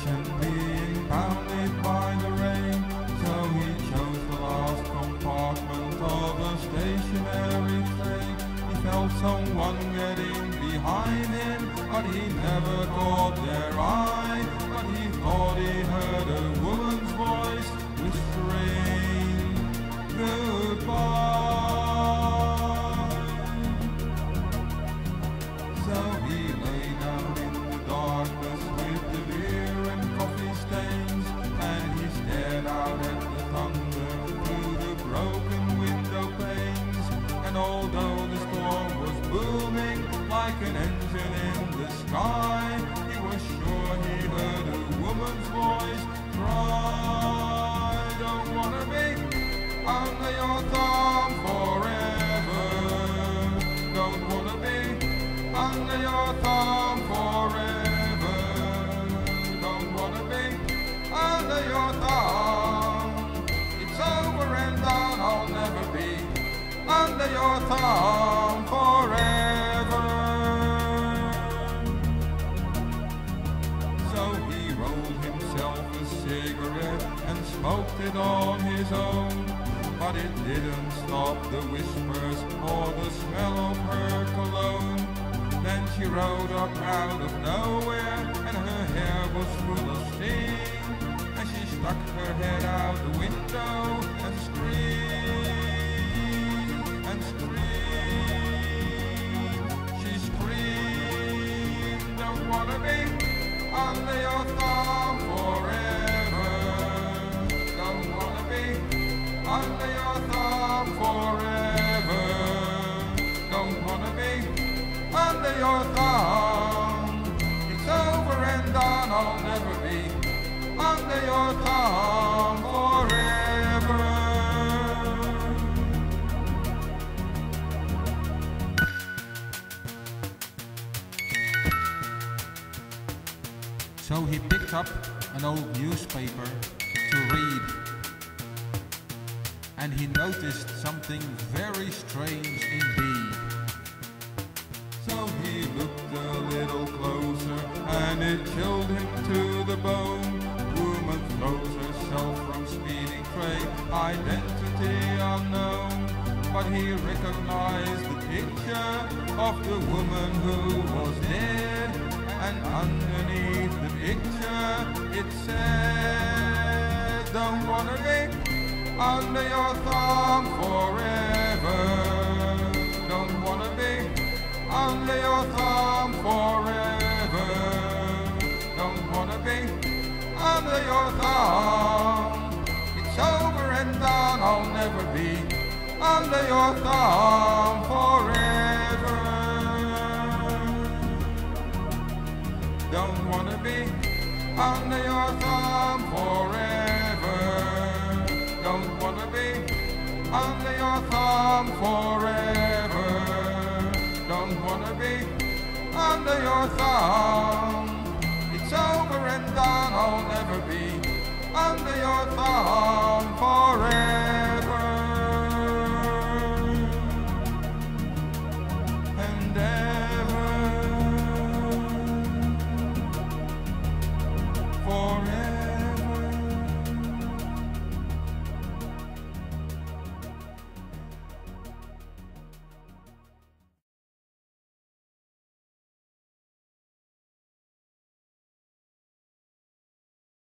and being pounded by the rain, so he chose the last compartment of a stationary train. He felt someone getting behind him, but he never caught their eye. But he thought he heard a woman's voice whispering goodbye. So he lay down in the darkness with the beer and coffee stains, and he stared out at the thunder through the broken window panes. And although the storm was booming like an engine in the sky, he was sure he heard a woman's voice cry, "Don't wanna be under your thumb forever. Don't wanna be under your thumb forever. Don't wanna be under your thumb. It's over and done, I'll never be under your thumb forever." So he rolled himself a cigarette and smoked it on his own, but it didn't stop the whispers or the smell of her cologne. Then she rode up out of nowhere, and her hair was full of steam, and she stuck her head out the window and screamed and screamed. She screamed, "Don't wanna be under your thumb forever. Don't wanna be under your thumb forever. Don't wanna be under your thumb. It's over and done, I'll never be under your thumb forever." So he picked up an old newspaper to read, and he noticed something very strange indeed. So he looked a little closer, and it chilled him to the bone. Woman throws herself from speeding train, identity unknown. But he recognized the picture of the woman who was dead, and underneath the picture it said, "Don't wanna be under your thumb forever. Don't wanna be under your thumb forever. Don't wanna be under your thumb. It's over and done, I'll never be under your thumb forever. Don't wanna be under your thumb forever. Don't wanna be under your thumb forever. Don't wanna be under your thumb. It's over and done, I'll never be under your thumb